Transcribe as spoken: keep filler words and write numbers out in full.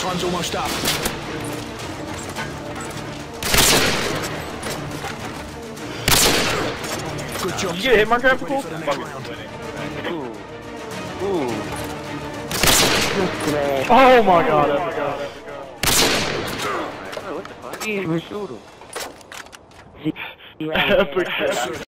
Time's almost up. Good job. You get a hit marker, Epco? Ooh. Ooh. Oh my god, Epco. What the fuck? He didn't even shoot him. Epic.